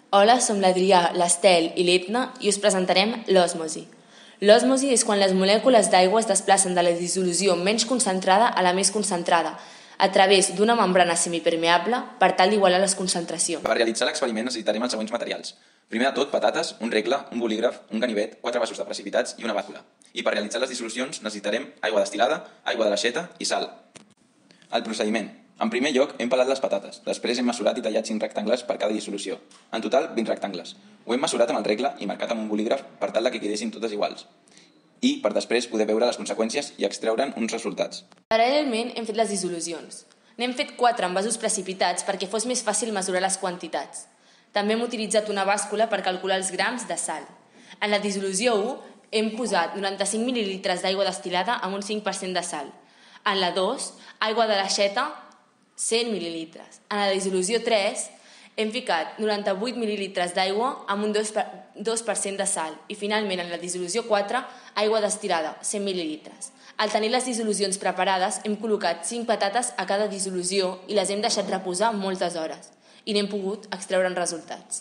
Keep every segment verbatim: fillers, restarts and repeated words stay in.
Hola, som l'Adrià, l'Estel i l'Etna i us presentarem l'òsmosi. L'òsmosi és quan les molècules d'aigua es desplacen de la dissolució menys concentrada a la més concentrada a través d'una membrana semipermeable per tal d'igualar les concentracions. Per realitzar l'experiment necessitarem els següents materials. Primer de tot, patates, un regle, un bolígraf, un ganivet, quatre vasos de precipitats i una bàscula. I per realitzar les dissolucions necessitarem aigua destil·lada, aigua de l'aixeta i sal. El procediment. En primer lloc, hem pelat les patates. Després hem mesurat i tallat cinc rectangles per cada dissolució. En total, vint rectangles. Ho hem mesurat amb el regle i marcat amb un bolígraf per tal que quedessin totes iguals. I per després poder veure les conseqüències i extreure'n uns resultats. Paral·lelment hem fet les dissolucions. N'hem fet quatre en vasos precipitats perquè fos més fàcil mesurar les quantitats. També hem utilitzat una bàscula per calcular els grams de sal. En la dissolució u hem posat noranta-cinc mil·lilitres d'aigua destil·lada amb un cinc per cent de sal. En la dos, aigua de l'aixeta, cent mil·lilitres. En la dissolució tres hem ficat noranta-vuit mil·lilitres d'aigua amb un dos per cent de sal. I finalment, en la dissolució quatre, aigua destil·lada, cent mil·lilitres. Al tenir les dissolucions preparades, hem col·locat cinc patates a cada dissolució i les hem deixat reposar moltes hores. I n'hem pogut extreure resultats.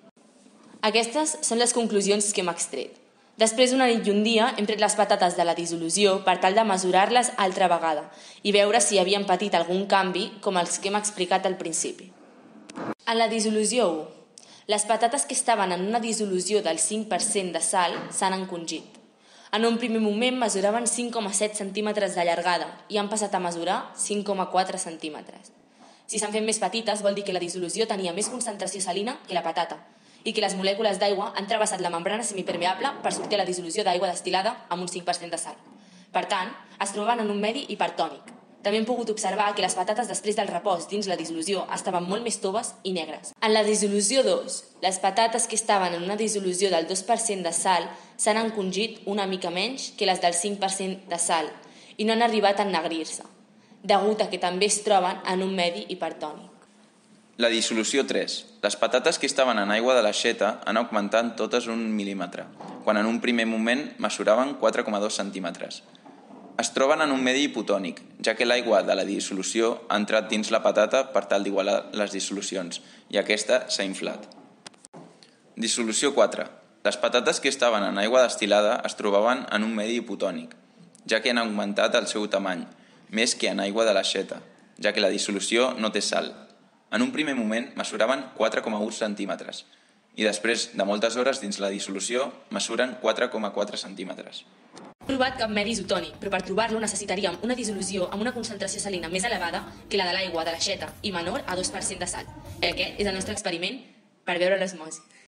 Aquestes són les conclusions que hem extret. Després d'una nit i un dia hem tret les patates de la dissolució per tal de mesurar-les altra vegada i veure si havien patit algun canvi com els que hem explicat al principi. En la dissolució u, les patates que estaven en una dissolució del cinc per cent de sal s'han encongit. En un primer moment mesuraven cinc coma set centímetres de llargada i han passat a mesurar cinc coma quatre centímetres. Si s'han fet més petites vol dir que la dissolució tenia més concentració salina que la patata i que les molècules d'aigua han travessat la membrana semipermeable per sortir a la dissolució d'aigua destil·lada amb un cinc per cent de sal. Per tant, es troben en un medi hipertònic. També hem pogut observar que les patates després del repòs dins la dissolució estaven molt més toves i negres. En la dissolució dos, les patates que estaven en una dissolució del dos per cent de sal s'han encongit una mica menys que les del cinc per cent de sal i no han arribat a ennegrir-se, degut a que també es troben en un medi hipertònic. La dissolució tres. Les patates que estaven en aigua de l'aixeta han augmentat totes un mil·límetre, quan en un primer moment mesuraven quatre coma dos centímetres. Es troben en un medi hipotònic, ja que l'aigua de la dissolució ha entrat dins la patata per tal d'igualar les dissolucions, i aquesta s'ha inflat. Dissolució quatre. Les patates que estaven en aigua destil·lada es trobaven en un medi hipotònic, ja que han augmentat el seu tamany, més que en aigua de l'aixeta, ja que la dissolució no té sal. En un primer moment mesuraven quatre coma u centímetres i després de moltes hores dins la dissolució mesuren quatre coma quatre centímetres. No hem trobat cap medi isotònic, però per trobar-lo necessitaríem una dissolució amb una concentració salina més elevada que la de l'aigua de l'aixeta i menor a dos per cent de sal. I aquest és el nostre experiment per veure l'osmosi.